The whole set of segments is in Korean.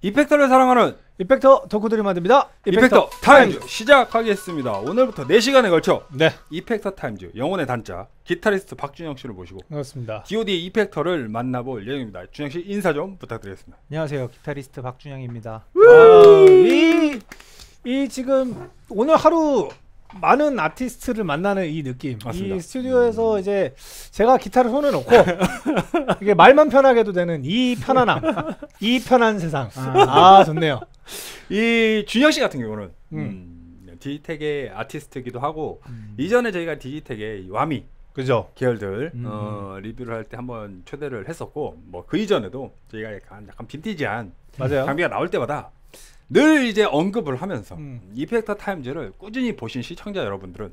이펙터를 사랑하는 이펙터 덕후들이 만듭니다. 이펙터 타임즈 시작하겠습니다. 오늘부터 4시간에 걸쳐 네, 이펙터 타임즈 영혼의 단자 기타리스트 박준영 씨를 모시고 반갑습니다. DOD 이펙터를 만나볼 예정입니다. 준영 씨 인사 좀 부탁드리겠습니다. 안녕하세요, 기타리스트 박준영입니다. 이 지금 오늘 하루 많은 아티스트를 만나는 이 느낌. 맞습니다. 이 스튜디오에서 이제 제가 기타를 손에 놓고 이게 말만 편하게 해도 되는 이 편안함, 이 편한 세상. 아 좋네요. 이 준영 씨 같은 경우는 디지텍의 아티스트이기도 하고 이전에 저희가 디지텍의 와미 그죠? 계열들 리뷰를 할 때 한번 초대를 했었고 뭐 그 이전에도 저희가 약간 빈티지한 맞아요. 장비가 나올 때마다 늘 이제 언급을 하면서 이펙터 타임즈를 꾸준히 보신 시청자 여러분들은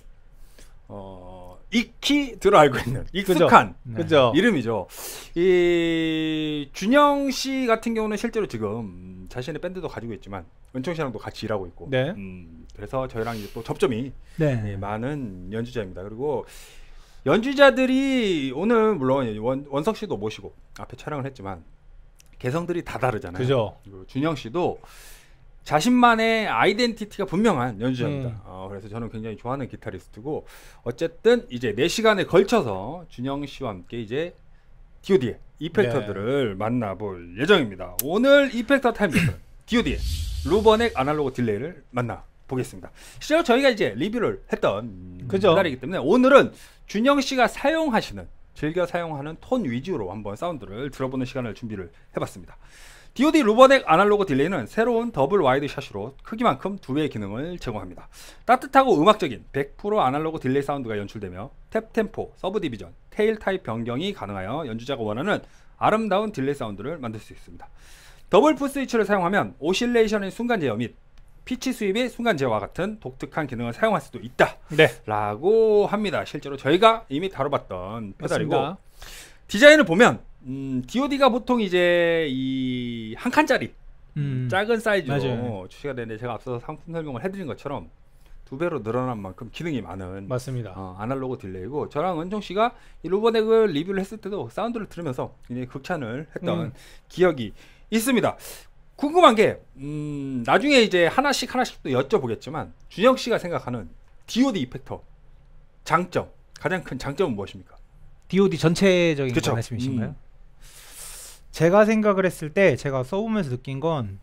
익히 들어 알고 있는 익숙한 그죠? 이름이죠. 이 준영 씨 같은 경우는 실제로 지금 자신의 밴드도 가지고 있지만 은총 씨랑도 같이 일하고 있고, 네. 그래서 저희랑 이제 또 접점이 네. 많은 연주자입니다. 그리고 연주자들이 오늘 물론 원석 씨도 모시고 앞에 촬영을 했지만 개성들이 다 다르잖아요. 그죠? 그리고 준영 씨도 자신만의 아이덴티티가 분명한 연주자입니다. 그래서 저는 굉장히 좋아하는 기타리스트고, 어쨌든 이제 4시간에 걸쳐서 준영 씨와 함께 이제 DOD의 이펙터들을 만나볼 예정입니다. 오늘 이펙터 타임즈는 DOD의 루버넥 아날로그 딜레이를 만나보겠습니다. 실제로 저희가 이제 리뷰를 했던 페달이기 때문에 오늘은 준영 씨가 사용하시는, 즐겨 사용하는 톤 위주로 한번 사운드를 들어보는 시간을 준비를 해봤습니다. DOD 루버넥 아날로그 딜레이는 새로운 더블 와이드 샷으로 크기만큼 2배의 기능을 제공합니다. 따뜻하고 음악적인 100% 아날로그 딜레이 사운드가 연출되며 탭 템포, 서브 디비전, 테일 타입 변경이 가능하여 연주자가 원하는 아름다운 딜레이 사운드를 만들 수 있습니다. 더블 풋 스위치를 사용하면 오실레이션의 순간 제어 및 피치 수입의 순간 제어와 같은 독특한 기능을 사용할 수도 있다. 네. 라고 합니다. 실제로 저희가 이미 다뤄봤던 페달이고, 맞습니다. 디자인을 보면 DOD가 보통 이제 이 한 칸짜리 작은 사이즈로 출시가 되는데, 제가 앞서서 상품 설명을 해드린 것처럼 2배로 늘어난 만큼 기능이 많은 맞습니다. 아날로그 딜레이고, 저랑 은총 씨가 이 루버넥을 리뷰를 했을 때도 사운드를 들으면서 굉장히 극찬을 했던 기억이 있습니다. 궁금한 게 나중에 이제 하나씩 또 여쭤보겠지만, 준영 씨가 생각하는 DOD 이펙터 장점, 가장 큰 장점은 무엇입니까? DOD 전체적인 그쵸? 말씀이신가요? 제가 생각을 했을 때 제가 써보면서 느낀 건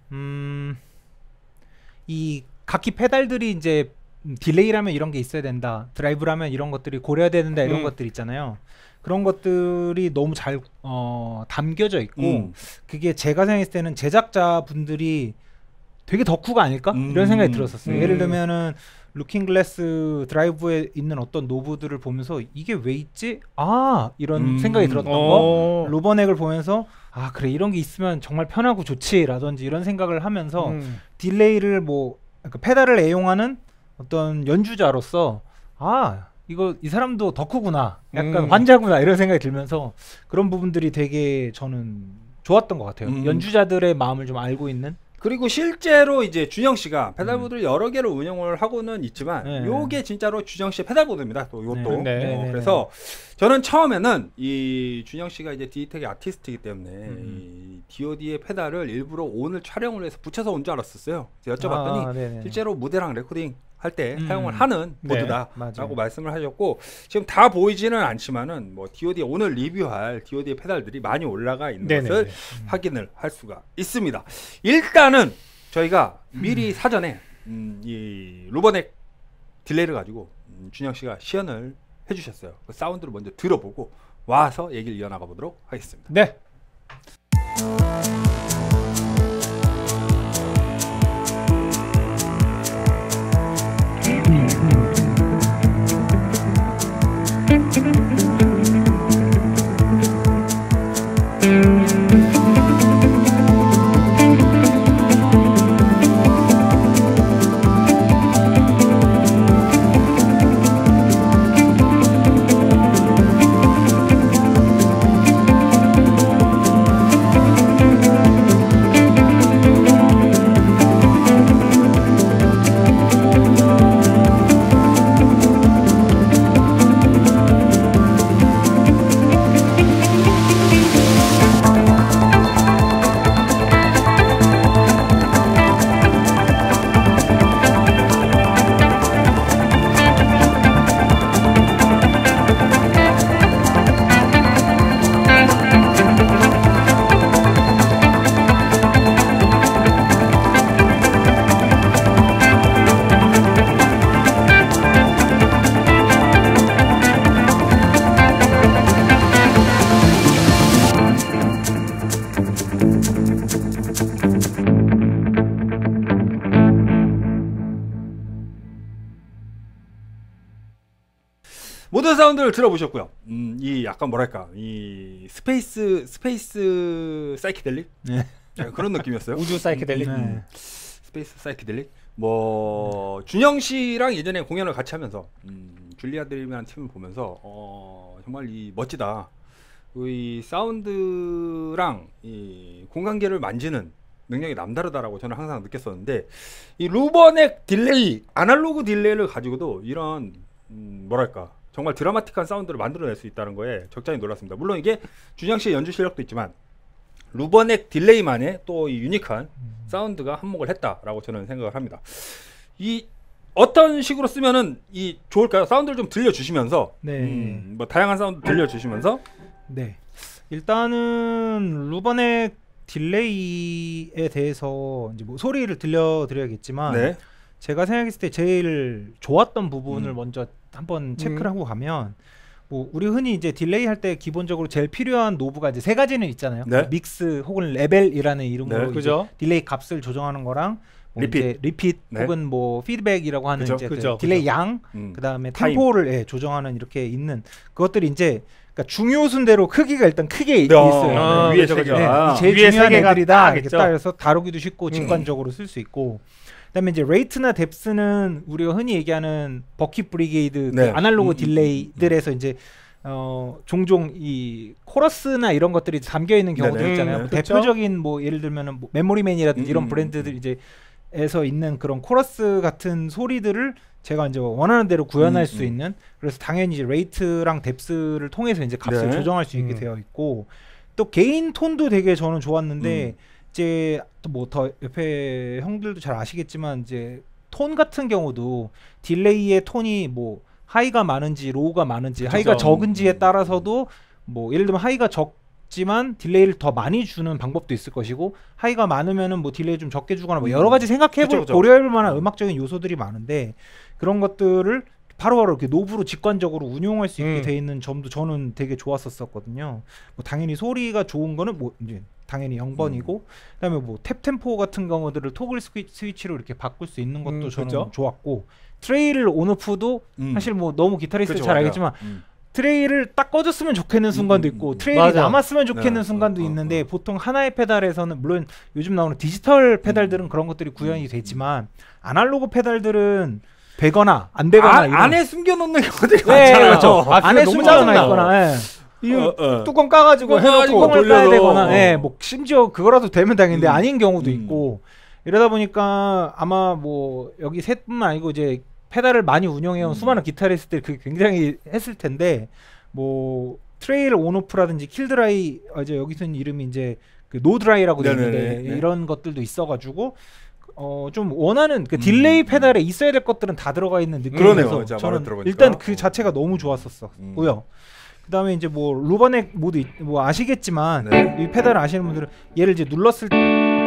이 각기 페달들이 이제 딜레이라면 이런 게 있어야 된다, 드라이브라면 이런 것들이 고려해야 된다, 이런 것들 있잖아요. 그런 것들이 너무 잘 담겨져 있고, 그게 제가 생각했을 때는 제작자분들이 되게 덕후가 아닐까? 이런 생각이 들었었어요. 예를 들면은 루킹 글래스 드라이브에 있는 어떤 노브들을 보면서 이게 왜 있지? 아, 이런 생각이 들었던 거. 루버넥을 보면서 아, 그래, 이런 게 있으면 정말 편하고 좋지 라든지 이런 생각을 하면서 딜레이를 그러니까 페달을 애용하는 어떤 연주자로서 아, 이 사람도 덕후구나, 약간 환자구나, 이런 생각이 들면서 그런 부분들이 되게 저는 좋았던 것 같아요. 연주자들의 마음을 좀 알고 있는. 그리고 실제로 이제 준영 씨가 페달보드를 여러 개를 운영을 하고는 있지만, 요게 진짜로 준영 씨의 페달보드입니다. 또 이것도. 그래서 저는 처음에는 이 준영 씨가 이제 디지텍의 아티스트이기 때문에 이 DOD의 페달을 일부러 오늘 촬영을 해서 붙여서 온 줄 알았었어요. 그래서 여쭤봤더니 실제로 무대랑 레코딩 할 때 사용을 하는 보드다라고 말씀을 하셨고, 지금 다 보이지는 않지만은 뭐 DOD 오늘 리뷰할 DOD의 페달들이 많이 올라가 있는 것을 확인을 할 수가 있습니다. 일단은 저희가 미리 사전에 이 루버넥 딜레이를 가지고 준영 씨가 시연을 해주셨어요. 그 사운드를 먼저 들어보고 와서 얘기를 이어나가 보도록 하겠습니다. 네. 모든 사운드를 들어보셨고요. 이 약간 뭐랄까 이 스페이스 사이키델릭 네. 그런 느낌이었어요. 우주 사이키델릭. 네. 스페이스 사이키델릭. 뭐 준영 씨랑 예전에 공연을 같이 하면서 줄리아 드림이라는 팀을 보면서 정말 이 멋지다. 이 사운드랑 이 공간계를 만지는 능력이 남다르다라고 저는 항상 느꼈었는데 이 루버넥 딜레이, 아날로그 딜레이를 가지고도 이런 뭐랄까 정말 드라마틱한 사운드를 만들어낼 수 있다는 거에 적잖이 놀랐습니다. 물론 이게 준영 씨의 연주 실력도 있지만 루버넥 딜레이만의 또 이 유니크한 사운드가 한몫을 했다라고 저는 생각을 합니다. 이 어떤 식으로 쓰면은 이 좋을까요? 사운드를 좀 들려주시면서 네. 뭐 다양한 사운드 들려주시면서 네. 일단은 루버넥 딜레이에 대해서 이제 뭐 소리를 들려드려야겠지만 네. 제가 생각했을 때 제일 좋았던 부분을 먼저 한번 체크를 하고 가면 뭐 우리 흔히 이제 딜레이 할 때 기본적으로 제일 필요한 노브가 이제 세 가지는 있잖아요. 네. 믹스 혹은 레벨이라는 이름으로 네. 이제 그죠. 딜레이 값을 조정하는 거랑 뭐 리핏. 이제 리핏 네. 혹은 뭐 피드백이라고 하는 그죠. 이제 그죠. 그 딜레이 그죠. 양 그다음에 타임. 템포를 조정하는 이렇게 있는 그것들이 이제 그러니까 중요 순대로 크기가 일단 크게 네. 있어요. 아, 위에 그죠, 세 그죠. 개. 네, 아. 제일 위에 중요한 세 개가 애들이다 딱 이렇게 있죠. 따라서 다루기도 쉽고 직관적으로 쓸 수 있고 그다음에 이제 레이트나 뎁스는 우리가 흔히 얘기하는 버킷 브리게이드 네. 그 아날로그 딜레이들에서 이제 종종 이 코러스나 이런 것들이 담겨 있는 경우도 네네. 있잖아요. 네. 뭐 그렇죠. 대표적인 뭐 예를 들면은 뭐 메모리맨이라든지 이런 브랜드들 이제 에서 있는 그런 코러스 같은 소리들을 제가 이제 원하는 대로 구현할 수 있는 그래서 당연히 이제 레이트랑 뎁스를 통해서 이제 값을 네. 조정할 수 있게 되어 있고 또 개인 톤도 되게 저는 좋았는데 이제 또 뭐 더 옆에 형들도 잘 아시겠지만 이제 톤 같은 경우도 딜레이의 톤이 뭐 하이가 많은지 로우가 많은지 하이가 적은지에 따라서도 뭐 예를 들면 하이가 적지만 딜레이를 더 많이 주는 방법도 있을 것이고 하이가 많으면은 뭐 딜레이 좀 적게 주거나 뭐 여러 가지 생각해볼 그쵸. 고려해볼 만한 음악적인 요소들이 많은데 그런 것들을 바로바로 이렇게 노브로 직관적으로 운용할 수 있게 돼 있는 점도 저는 되게 좋았었거든요. 뭐 당연히 소리가 좋은 거는 뭐 이제 당연히 0번이고 그다음에 뭐 탭 템포 같은 경우들을 토글 스위치로 이렇게 바꿀 수 있는 것도 저는 그죠. 좋았고 트레일 온오프도 사실 뭐 너무 기타리스트 잘 알겠지만 트레이를 딱 꺼졌으면 좋겠는 순간도 있고 트레일이 맞아. 남았으면 좋겠는 네. 순간도 있는데 보통 하나의 페달에서는 물론 요즘 나오는 디지털 페달들은 그런 것들이 구현이 되지만 아날로그 페달들은 되거나 안 되거나 이런 안에 숨겨놓는 경우들이 네, 많잖아요. 그렇죠. 아, 안에 너무 숨겨져 짜증나. 있거나 이 뚜껑 까가지고 해놓고 뚜껑을 까야 돌려서. 되거나 뭐 심지어 그거라도 되면 다행인데 아닌 경우도 음. 있고 이러다 보니까 아마 뭐 여기 셋뿐만 아니고 이제 페달을 많이 운영해온 수많은 기타리스트들이 그게 굉장히 했을 텐데 뭐 트레일 온오프라든지 킬드라이 이제 여기 쓰는 이름이 이제 그 노드라이라고 되어 있는데 네네네. 이런 것들도 있어가지고 좀 원하는 그 딜레이 페달에 있어야 될 것들은 다 들어가 있는 그러네요. 느낌이라서 진짜 저는 말을 들어보니까. 일단 그 자체가 너무 좋았었고요. 그다음에 이제 뭐 루버넥 모드 뭐 아시겠지만 네. 이 페달을 아시는 분들은 얘를 이제 눌렀을 때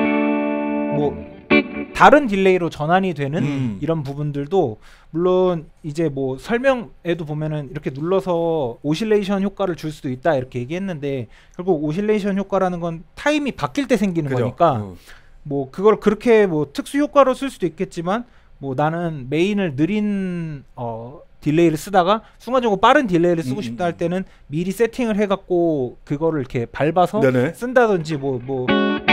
뭐 다른 딜레이로 전환이 되는 이런 부분들도 물론 이제 뭐 설명에도 보면은 이렇게 눌러서 오실레이션 효과를 줄 수도 있다 이렇게 얘기했는데 결국 오실레이션 효과라는 건 타임이 바뀔 때 생기는 그죠. 거니까 뭐 그걸 그렇게 뭐 특수 효과로 쓸 수도 있겠지만 뭐 나는 메인을 느린 딜레이를 쓰다가 순간적으로 빠른 딜레이를 쓰고 싶다 할 때는 미리 세팅을 해갖고 그거를 이렇게 밟아서 네네. 쓴다든지 뭐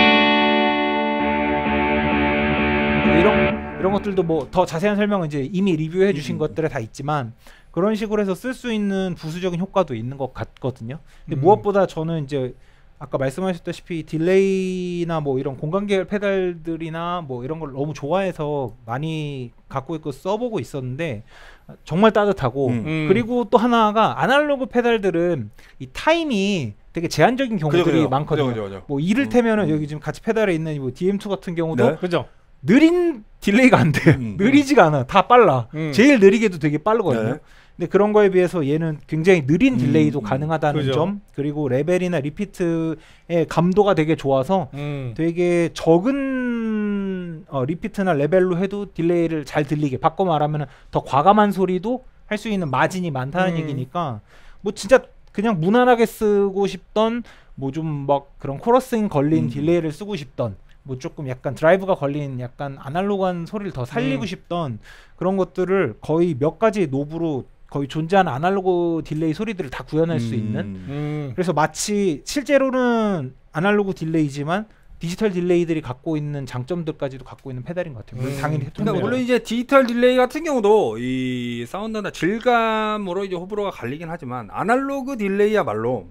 이런 것들도 뭐 더 자세한 설명은 이제 이미 리뷰해 주신 것들에 다 있지만 그런 식으로 해서 쓸 수 있는 부수적인 효과도 있는 것 같거든요. 근데 무엇보다 저는 이제 아까 말씀하셨다시피 딜레이나 뭐 이런 공간 계열 페달들이나 뭐 이런 걸 너무 좋아해서 많이 갖고 있고 써보고 있었는데 정말 따뜻하고 그리고 또 하나가 아날로그 페달들은 이 타임이 되게 제한적인 경우들이 많거든요. 그죠. 뭐 이를테면은 여기 지금 같이 페달에 있는 뭐 DM2 같은 경우도 네. 그죠. 느린 딜레이가 안 돼. 느리지가 않아. 다 빨라. 제일 느리게도 되게 빠르거든요. 네. 근데 그런 거에 비해서 얘는 굉장히 느린 딜레이도 가능하다는 그죠. 점 그리고 레벨이나 리피트의 감도가 되게 좋아서 되게 적은 리피트나 레벨로 해도 딜레이를 잘 들리게 바꿔 말하면 더 과감한 소리도 할 수 있는 마진이 많다는 얘기니까 뭐 진짜 그냥 무난하게 쓰고 싶던 뭐 좀 막 그런 코러스ing 걸린 딜레이를 쓰고 싶던 뭐 조금 약간 드라이브가 걸린 약간 아날로그한 소리를 더 살리고 싶던 그런 것들을 거의 몇 가지 노브로 거의 존재하는 아날로그 딜레이 소리들을 다 구현할 수 있는. 그래서 마치 실제로는 아날로그 딜레이지만 디지털 딜레이들이 갖고 있는 장점들까지도 갖고 있는 페달인 것 같아요. 물론 당연히 그러니까 물론 이제 디지털 딜레이 같은 경우도 이 사운드나 질감으로 이제 호불호가 갈리긴 하지만 아날로그 딜레이야말로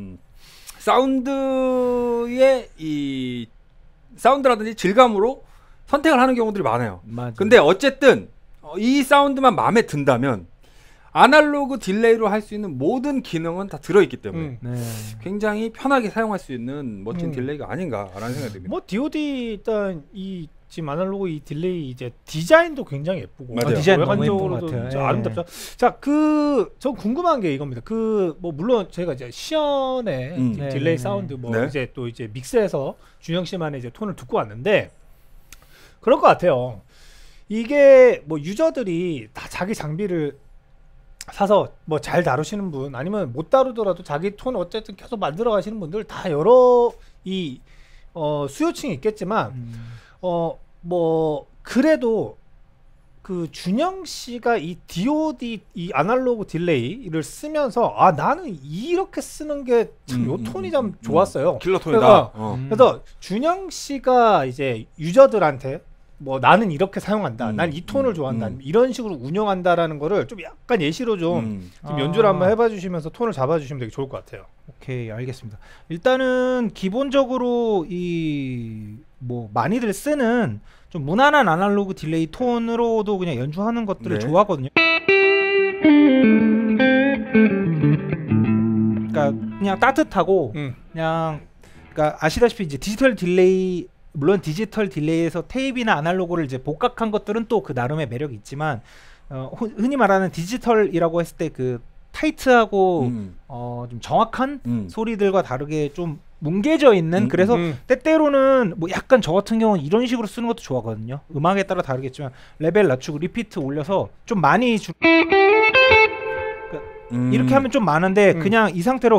사운드의 이 사운드라든지 질감으로 선택을 하는 경우들이 많아요. 맞아. 근데 어쨌든 이 사운드만 마음에 든다면 아날로그 딜레이로 할 수 있는 모든 기능은 다 들어있기 때문에 네. 굉장히 편하게 사용할 수 있는 멋진 딜레이가 아닌가라는 생각이 듭니다. 뭐 DOD 일단 이 지금 아날로그 이 딜레이 이제 디자인도 굉장히 예쁘고 맞아요. 디자인 너무 예쁜 외관적으로도 것 같아요. 진짜 예. 아름답죠. 자, 저 궁금한 게 이겁니다. 뭐 물론 제가 이제 시연의 네. 딜레이 사운드 뭐 네. 이제 또 이제 믹스해서 준영 씨만의 이제 톤을 듣고 왔는데 그럴 것 같아요. 이게 뭐 유저들이 다 자기 장비를 사서 뭐 잘 다루시는 분 아니면 못 다루더라도 자기 톤 어쨌든 계속 만들어 가시는 분들 다 여러 이 수요층이 있겠지만 뭐 그래도 그 준영 씨가 이 DOD 이 아날로그 딜레이를 쓰면서 아 나는 이렇게 쓰는 게 참 요 톤이 참 좋았어요. 킬러 톤이다. 그래서 준영 씨가 이제 유저들한테 뭐 나는 이렇게 사용한다. 난 이 톤을 좋아한다. 이런 식으로 운영한다라는 거를 좀 약간 예시로 좀 연주를 한번 해봐 주시면서 톤을 잡아 주시면 되게 좋을 것 같아요. 오케이, 알겠습니다. 일단은 기본적으로 이 뭐 많이들 쓰는 좀 무난한 아날로그 딜레이 톤으로도 그냥 연주하는 것들을 네. 좋아하거든요. 그러니까 그냥 따뜻하고 그냥 그러니까 아시다시피 이제 디지털 딜레이 물론 디지털 딜레이에서 테이프나 아날로그를 이제 복각한 것들은 또 그 나름의 매력이 있지만 흔히 말하는 디지털이라고 했을 때 그 타이트하고 좀 정확한 소리들과 다르게 좀 뭉개져 있는 그래서 때때로는 뭐 약간 저 같은 경우는 이런 식으로 쓰는 것도 좋아하거든요. 음악에 따라 다르겠지만 레벨 낮추고 리피트 올려서 좀 많이 이렇게 하면 좀 많은데 그냥 이 상태로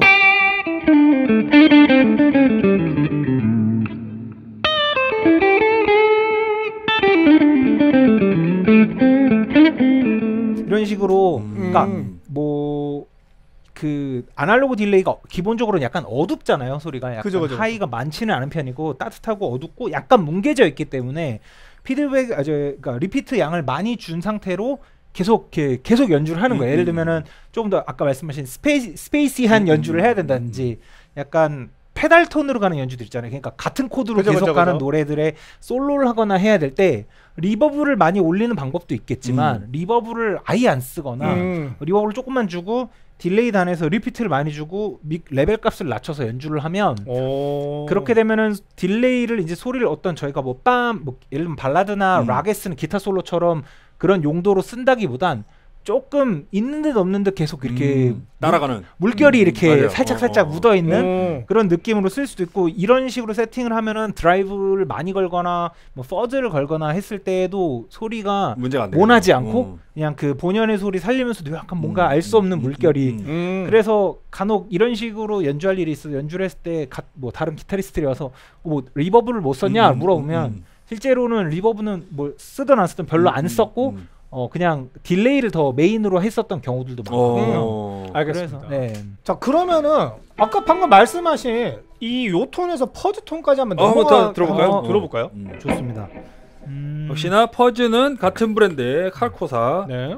이런 식으로 그러니까 뭐 그 아날로그 딜레이가 기본적으로 약간 어둡잖아요. 소리가 약간 그죠. 하이가 많지는 않은 편이고 따뜻하고 어둡고 약간 뭉개져 있기 때문에 피드백 그러니까 리피트 양을 많이 준 상태로 계속 연주를 하는 거예요. 예를 들면은 조금 더 아까 말씀하신 스페이시한 연주를 해야 된다든지 약간 페달 톤으로 가는 연주들 있잖아요. 그러니까 같은 코드로 계속 가는 노래들의 솔로를 하거나 해야 될 때 리버브를 많이 올리는 방법도 있겠지만 리버브를 아예 안 쓰거나 리버브를 조금만 주고 딜레이 단에서 리피트를 많이 주고 레벨 값을 낮춰서 연주를 하면 그렇게 되면은 딜레이를 이제 소리를 어떤 저희가 뭐 예를 들면 발라드나 락에 쓰는 기타 솔로처럼 그런 용도로 쓴다기보단 조금 있는 듯 없는 듯 계속 이렇게 따라가는 물결이 이렇게 맞아요. 살짝 묻어 있는 그런 느낌으로 쓸 수도 있고 이런 식으로 세팅을 하면은 드라이브를 많이 걸거나 뭐 퍼즈를 걸거나 했을 때에도 소리가 문제가 안 모나지 않고 그냥 그 본연의 소리 살리면서도 약간 뭔가 알 수 없는 물결이 그래서 간혹 이런 식으로 연주할 일이 있어 연주를 했을 때 뭐 다른 기타리스트들이 와서 뭐 리버브를 못 썼냐 물어보면 실제로는 리버브는 뭐 쓰든 안 쓰든 별로 안 썼고 그냥 딜레이를 더 메인으로 했었던 경우들도 많거든요. 알겠습니다. 그래서, 네. 자 그러면은 아까 방금 말씀하신 이 요 톤에서 퍼즈 톤까지 한번 들어볼까요? 들어볼까요? 좋습니다. 역시나 퍼즈는 같은 브랜드의 칼코사. 네.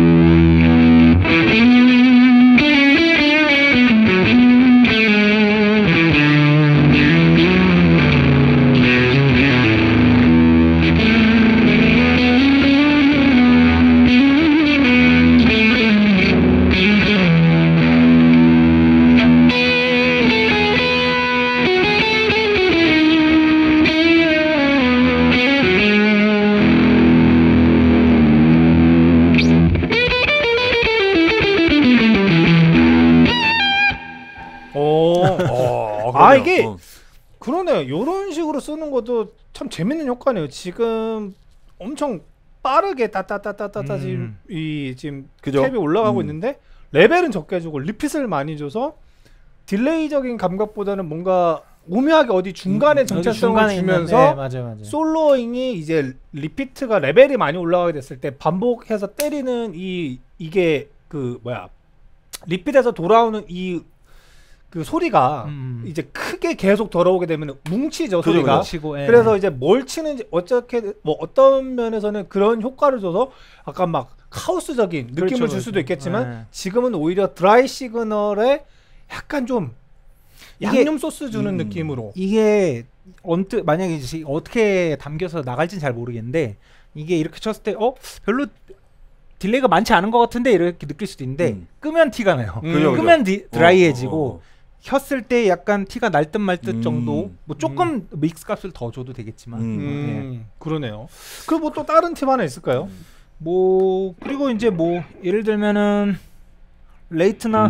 이게 그러네요. 요런 식으로 쓰는 것도 참 재밌는 효과네요. 지금 엄청 빠르게 따따따따따 지금 탭이 올라가고 있는데 레벨은 적게 주고 리핏을 많이 줘서 딜레이적인 감각보다는 뭔가 오묘하게 어디 중간에 정체성을 주면서 맞아. 솔로잉이 이제 리피트가 레벨이 많이 올라가게 됐을 때 반복해서 때리는 이게 그 뭐야 리핏에서 돌아오는 이 그 소리가 이제 크게 계속 돌아오게 되면 뭉치죠 소리가. 치고, 예. 그래서 이제 뭘 치는지 어떻게 뭐 어떤 면에서는 그런 효과를 줘서 약간 막 카오스적인 느낌을 그렇죠, 줄 수도 그렇죠. 있겠지만 네. 지금은 오히려 드라이 시그널에 약간 좀 양념 소스 주는 느낌으로. 이게 언뜻 만약에 이제 어떻게 담겨서 나갈지는 잘 모르겠는데 이게 이렇게 쳤을 때 별로 딜레이가 많지 않은 것 같은데 이렇게 느낄 수도 있는데 끄면 티가 나요. 그죠, 끄면 드라이해지고 어. 켰을 때 약간 티가 날 듯 말 듯 정도. 뭐 조금 믹스 값을 더 줘도 되겠지만. 그러네요. 그리고 뭐 또 다른 팁 하나 있을까요? 뭐 그리고 이제 뭐 예를 들면은 레이트나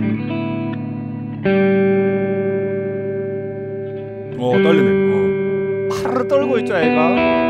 떨리네. 파르르 떨고 있죠 애가.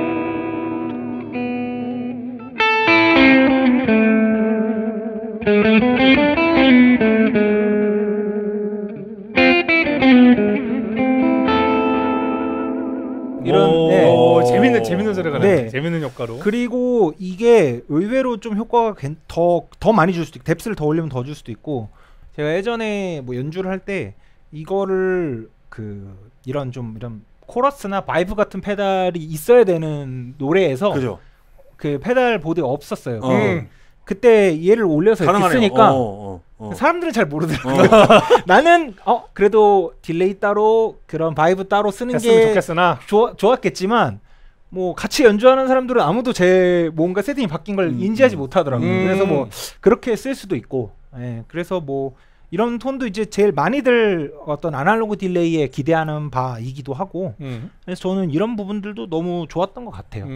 이런 재밌는 소리가 나네. 재밌는 효과로. 그리고 이게 의외로 좀 효과가 더 많이 줄 수도 있고 뎁스를 더 올리면 더 줄 수도 있고 제가 예전에 뭐 연주를 할 때 이거를 이런 코러스나 바이브 같은 페달이 있어야 되는 노래에서 그죠. 그 페달 보드가 없었어요. 그때 얘를 올려서 이렇게 쓰니까 사람들은 잘 모르더라고요. 나는 그래도 딜레이 따로 그런 바이브 따로 쓰는 게 좋겠으나 좋았겠지만 뭐 같이 연주하는 사람들은 아무도 제 뭔가 세팅이 바뀐 걸 인지하지 못하더라고요. 그래서 뭐 그렇게 쓸 수도 있고, 그래서 뭐 이런 톤도 이제 제일 많이들 어떤 아날로그 딜레이에 기대하는 바이기도 하고, 그래서 저는 이런 부분들도 너무 좋았던 것 같아요.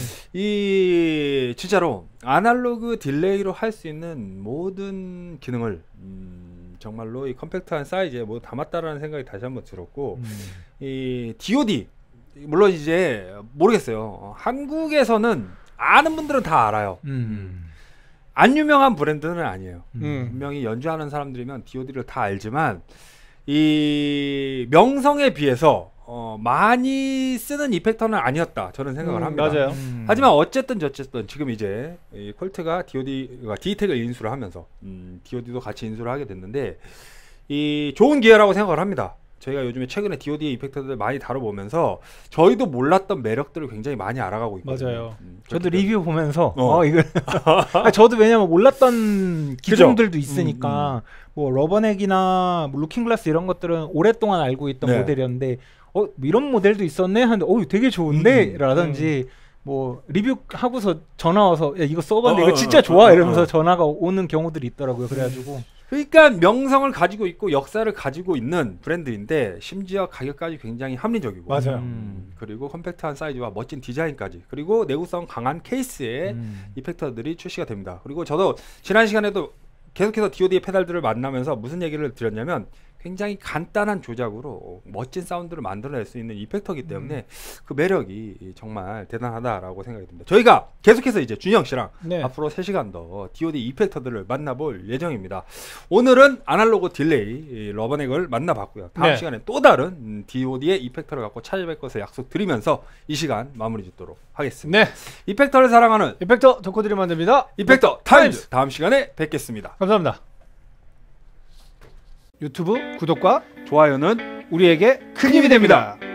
이 진짜로 아날로그 딜레이로 할 수 있는 모든 기능을 정말로 이 컴팩트한 사이즈에 모두 담았다라는 생각이 다시 한번 들었고, 이 DOD 물론 이제 모르겠어요. 한국에서는 아는 분들은 다 알아요. 안 유명한 브랜드는 아니에요. 분명히 연주하는 사람들이면 DOD를 다 알지만 이 명성에 비해서 많이 쓰는 이펙터는 아니었다 저는 생각을 합니다. 맞아요. 하지만 어쨌든 저쨌든 지금 이제 이 콜트가 DOD가 디텍을 인수를 하면서 DOD도 같이 인수를 하게 됐는데 이 좋은 기회라고 생각을 합니다. 저희가 요즘에 최근에 DOD 이펙터들 많이 다뤄보면서 저희도 몰랐던 매력들을 굉장히 많이 알아가고 있거든요. 맞아요. 저도 리뷰 보면서 이거 저도 왜냐면 몰랐던 기종들도 있으니까 뭐 러버넥이나 뭐 루킹글라스 이런 것들은 오랫동안 알고 있던 모델이었는데 이런 모델도 있었네 하는데 되게 좋은데 라든지 뭐 리뷰하고서 전화 와서 야 이거 써봤는데 이거 진짜 좋아 이러면서 전화가 오는 경우들이 있더라고요. 그래가지고 그러니까 명성을 가지고 있고 역사를 가지고 있는 브랜드인데 심지어 가격까지 굉장히 합리적이고 맞아요. 그리고 컴팩트한 사이즈와 멋진 디자인까지 그리고 내구성 강한 케이스의 이펙터들이 출시가 됩니다. 그리고 저도 지난 시간에도 계속해서 DOD의 페달들을 만나면서 무슨 얘기를 드렸냐면 굉장히 간단한 조작으로 멋진 사운드를 만들어낼 수 있는 이펙터이기 때문에 그 매력이 정말 대단하다라고 생각이 듭니다. 저희가 계속해서 이제 준영 씨랑 앞으로 3시간 더 DOD 이펙터들을 만나볼 예정입니다. 오늘은 아날로그 딜레이 러버넥을 만나봤고요. 다음 시간에 또 다른 DOD의 이펙터를 갖고 찾아뵐 것을 약속드리면서 이 시간 마무리 짓도록 하겠습니다. 이펙터를 사랑하는 이펙터 덕후들이 만듭니다. 이펙터 타임즈 다음 시간에 뵙겠습니다. 감사합니다. 유튜브 구독과 좋아요는 우리에게 큰 힘이 됩니다.